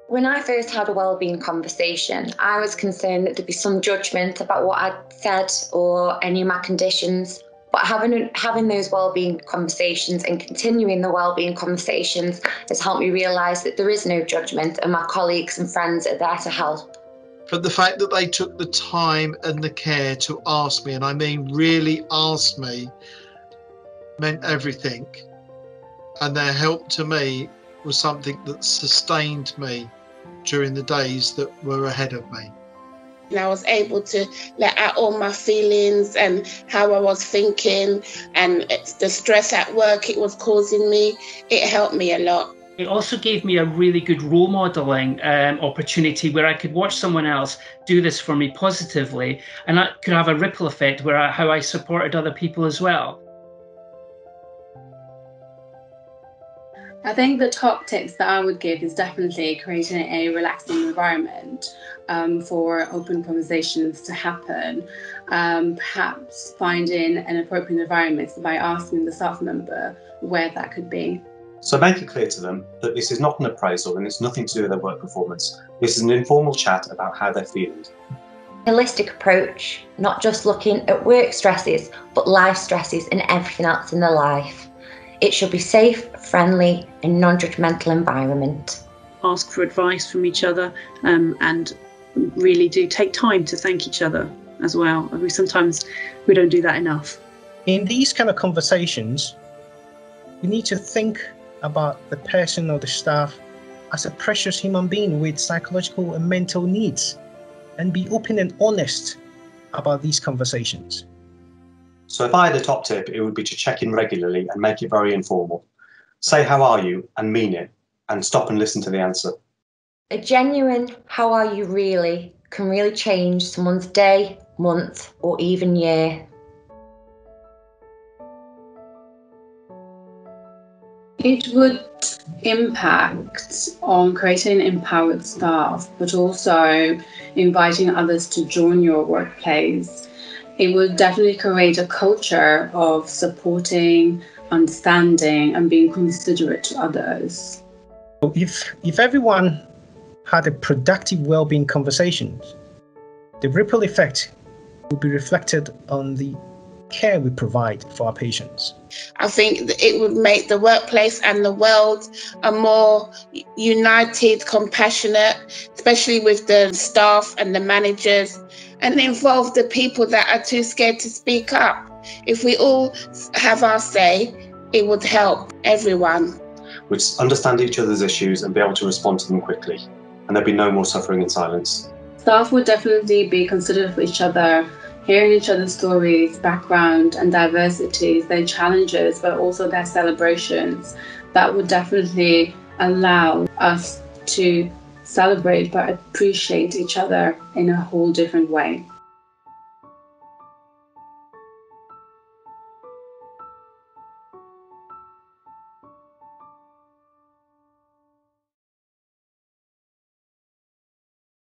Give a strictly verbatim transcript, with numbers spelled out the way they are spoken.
When I first had a wellbeing conversation, I was concerned that there'd be some judgment about what I'd said or any of my conditions. But having having those wellbeing conversations and continuing the wellbeing conversations has helped me realise that there is no judgment, and my colleagues and friends are there to help. But the fact that they took the time and the care to ask me, and I mean really ask me, meant everything. And their help to me was something that sustained me during the days that were ahead of me. And I was able to let out all my feelings and how I was thinking, and the stress at work it was causing me. It helped me a lot. It also gave me a really good role modelling um, opportunity where I could watch someone else do this for me positively, and that could have a ripple effect where I, how I supported other people as well. I think the top tips that I would give is definitely creating a relaxing environment um, for open conversations to happen. Um, perhaps finding an appropriate environment by asking the staff member where that could be. So make it clear to them that this is not an appraisal and it's nothing to do with their work performance. This is an informal chat about how they're feeling. Holistic approach, not just looking at work stresses, but life stresses and everything else in their life. It should be safe, friendly and non-judgmental environment. Ask for advice from each other um, and really do take time to thank each other as well. We sometimes we don't do that enough. In these kind of conversations, we need to think about the person or the staff as a precious human being with psychological and mental needs, and be open and honest about these conversations. So if I had a top tip, it would be to check in regularly and make it very informal. Say how are you and mean it, and stop and listen to the answer. A genuine how are you really can really change someone's day, month or even year. It would impact on creating empowered staff, but also inviting others to join your workplace. It would definitely create a culture of supporting, understanding and being considerate to others. If, if everyone had a productive well-being conversation, the ripple effect would be reflected on the care we provide for our patients. I think that it would make the workplace and the world a more united, compassionate, especially with the staff and the managers, and involve the people that are too scared to speak up. If we all have our say, it would help everyone. We'd understand each other's issues and be able to respond to them quickly, and there'd be no more suffering in silence. Staff would definitely be considerate of each other, hearing each other's stories, background and diversities, their challenges, but also their celebrations. That would definitely allow us to celebrate but appreciate each other in a whole different way.